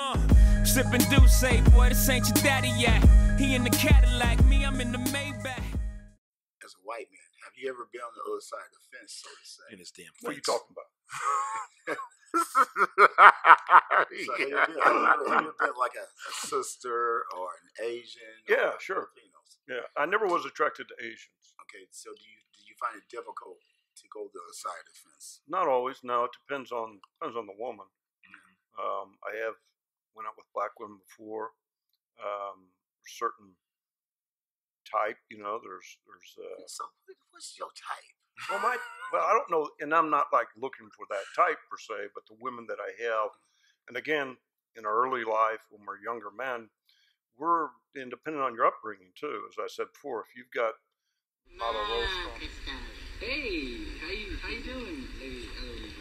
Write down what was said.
Sippin' Douce, boy, this ain't your daddy yet. He in the Cadillac, me, I'm in the Maybach. As a white man, have you ever been on the other side of the fence, so to say? In his damn face. What are you talking about? So have you been like a sister or an Asian? Yeah, or sure. Filipinos? Yeah, I never was attracted to Asians. Okay, so do you find it difficult to go the other side of the fence? Not always. No, it depends on the woman. I have went out with black women before. Certain type, you know. There's. So what's your type? Well, I don't know, and I'm not like looking for that type per se, but the women that I have, and again, in our early life when we're younger men, we're independent on your upbringing too. As I said before, if you've got a lot of roast on. Hey, how you doing, lady?